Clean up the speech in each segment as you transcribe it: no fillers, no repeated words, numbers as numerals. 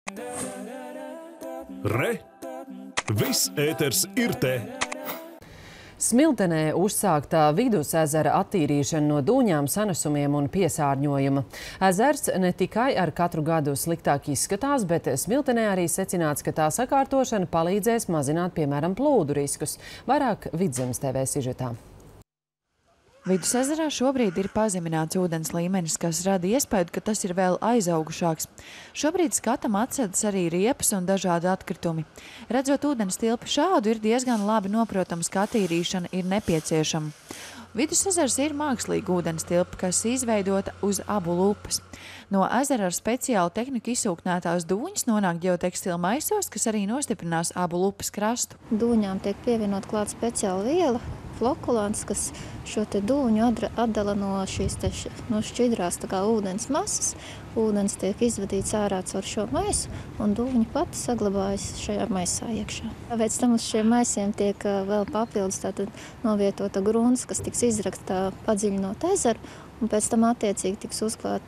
Re! Viss ēters ir te! Smiltenē uzsāktā Vidusezera attīrīšana no dūņām, sanesumiem un piesārņojuma. Ezers ne tikai ar katru gadu sliktāk izskatās, bet Smiltenē arī secināts, ka tā sakārtošana palīdzēs mazināt, piemēram, plūdu riskus. Vairāk Vidzemes TV sižetā. Vidusezerā šobrīd ir pazemināts ūdens līmenis, kas rada iespēju, ka tas ir vēl aizaugušāks. Šobrīd skatam atsedas arī riepas un dažādi atkritumi. Redzot ūdens tilpi šādu, ir diezgan labi noprotams, ka attīrīšana ir nepieciešama. Vidusezers ir mākslīga ūdens tilpa, kas izveidota uz Abulu upes. No ezera ar speciālu tehniku izsūknētās dūņas nonāk ģeotekstila maisos, kas arī nostiprinās Abulu upes krastu. Dūņām tiek pievienot klāt speciāla viela, flokulants, kas šo te dūņu atdala no šīs šķidrās ūdens masas. Ūdens tiek izvadīts ārā caur šo maisu, un dūņa pati saglabājas šajā maisā iekšā. Pēc tam uz šiem maisiem tiek vēl papildus novietota grunts, kas tiks izrakta padziļinot ezeru, un pēc tam attiecīgi tiks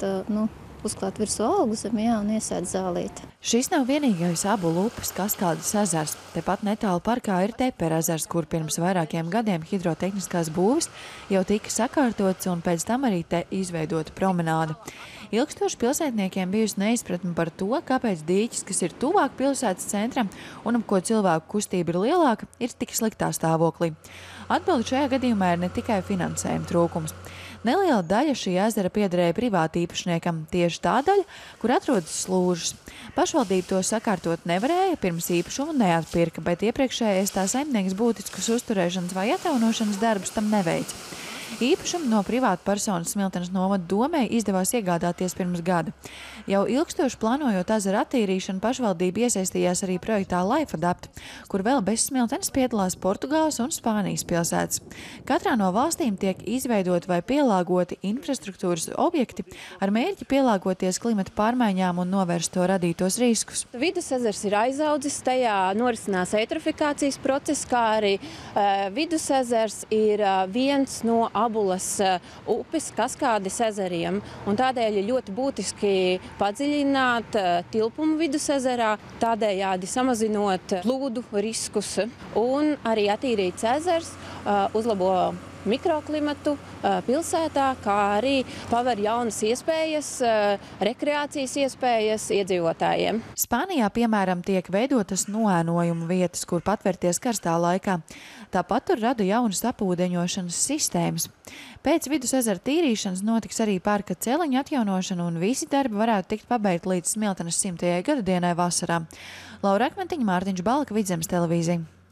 uzklāt virsū augzemi, un iesēt zālīti. Šis nav vienīgais Abulu upes kaskādes ezers. Tepat netālu parkā ir Tepera ezers, kur pirms vairākiem gadiem hidrotehniskās būves jau tika sakārtots un pēc tam arī te izveidota promenāde. Ilgstoši pilsētniekiem bijusi neizpratne par to, kāpēc dīķis, kas ir tuvāk pilsētas centram un ap ko cilvēku kustība ir lielāka, ir tik sliktā stāvoklī. Atbilde šajā gadījumā ir ne tikai finansējuma trūkums. Neliela daļa šī ezera piederēja privātīpašniekam, tieši tā daļa, kur atrodas slūžas. Pašvaldība to sakārtot nevarēja, pirms īpašumu neatpirka, bet iepriekšējais tā saimnieks būtiskus uzturēšanas vai atjaunošanas darbus tam neveica. Īpašumu no privāta personas Smiltenes novada domē izdevās iegādāties pirms gada. Jau ilgstoši plānojot ezera attīrīšanu, pašvaldība iesaistījās arī projektā Life Adapt, kur vēl bez Smiltenes piedalās Portugāles un Spānijas pilsētas. Katrā no valstīm tiek izveidot vai pielāgoti infrastruktūras objekti ar mērķi pielāgoties klimata pārmaiņām un novērst to radītos riskus. Vidusezers ir aizaudzis, tajā norisinās eitrofikācijas process, kā arī Vidusezers ir viens no Abulas upes kaskādes ezeriem, un tādēļ ir ļoti būtiski padziļināt tilpumu Vidusezerā, tādējādi samazinot plūdu riskus, un arī attīrīts ezers uzlabo mikroklimatu pilsētā, kā arī paver jaunas iespējas, rekreācijas iespējas iedzīvotājiem. Spānijā, piemēram, tiek veidotas noēnojumu vietas, kur patvērties karstā laikā. Tāpat tur rada jaunas apūdeņošanas sistēmas. Pēc Vidusezera tīrīšanas notiks arī parka celiņa atjaunošana, un visi darbi varētu tikt pabeigt līdz Smiltenes 100. gada dienai vasarā. Laura Akmentiņa, Mārtiņš Balka, Vidzemes televīzija.